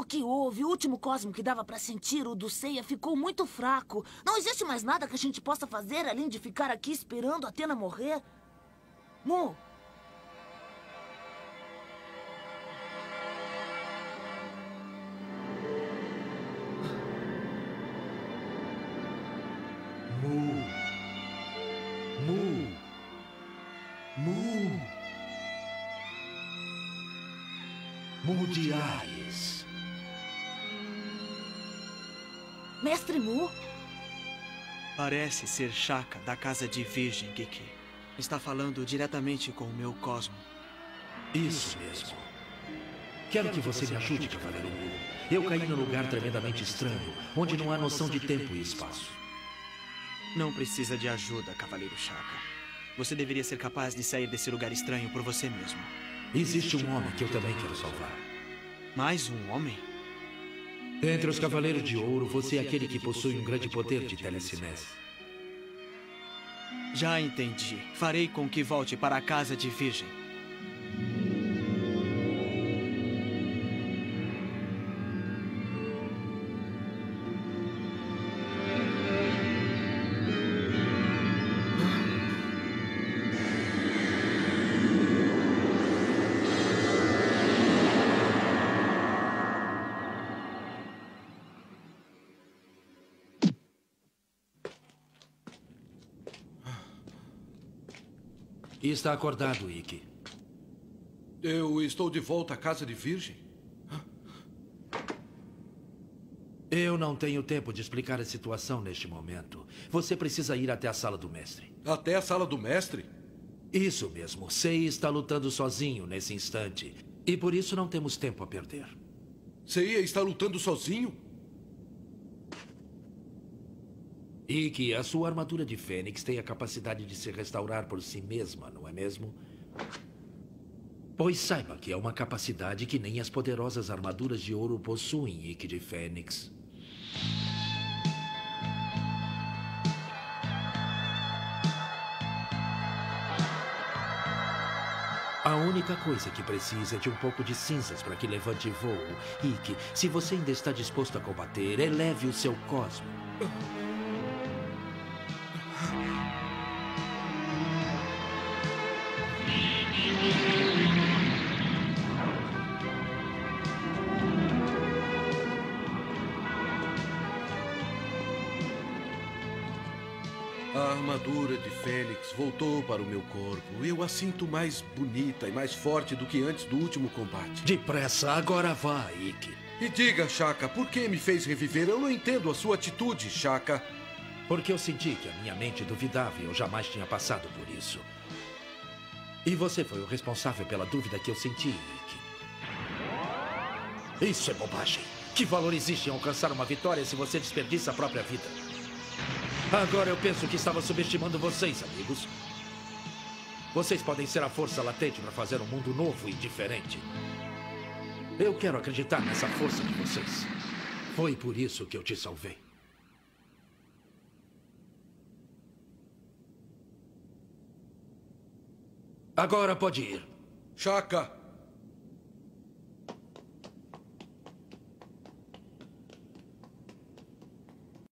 O que houve? O último cosmo que dava pra sentir, o do Seiya, ficou muito fraco. Não existe mais nada que a gente possa fazer além de ficar aqui esperando a Athena morrer? Mu! Mu. Mu. Mu. Mu de Ares. Mestre Mu? Parece ser Shaka, da Casa de Virgem, Geki. Está falando diretamente com o meu cosmo. Isso mesmo. Quero que você me ajude, Cavaleiro Mu. Eu caí num lugar tremendamente estranho, onde não há noção de tempo e espaço. Não precisa de ajuda, Cavaleiro Shaka. Você deveria ser capaz de sair desse lugar estranho por você mesmo. Existe um homem que eu também quero salvar. Mais um homem? Entre os Cavaleiros de Ouro, você é aquele que possui um grande poder de telecinese. Já entendi. Farei com que volte para a Casa de Virgem. E está acordado, Ikki. Eu estou de volta à Casa de Virgem? Eu não tenho tempo de explicar a situação neste momento. Você precisa ir até a sala do mestre. Até a sala do mestre? Isso mesmo. Sei está lutando sozinho nesse instante. E por isso não temos tempo a perder. Seiya está lutando sozinho? Ikki, a sua armadura de Fênix tem a capacidade de se restaurar por si mesma, não é mesmo? Pois saiba que é uma capacidade que nem as poderosas armaduras de ouro possuem, Ikki de Fênix. A única coisa que precisa é de um pouco de cinzas para que levante voo. Ikki, se você ainda está disposto a combater, eleve o seu cosmo. A armadura de Fênix voltou para o meu corpo. Eu a sinto mais bonita e mais forte do que antes do último combate. Depressa, agora vá, Ikki. E diga, Shaka, por que me fez reviver? Eu não entendo a sua atitude, Shaka. Porque eu senti que a minha mente duvidava e eu jamais tinha passado por isso. E você foi o responsável pela dúvida que eu senti, Ikki. Isso é bobagem. Que valor existe em alcançar uma vitória se você desperdiça a própria vida? Agora eu penso que estava subestimando vocês, amigos. Vocês podem ser a força latente para fazer um mundo novo e diferente. Eu quero acreditar nessa força de vocês. Foi por isso que eu te salvei. Agora pode ir. Shaka!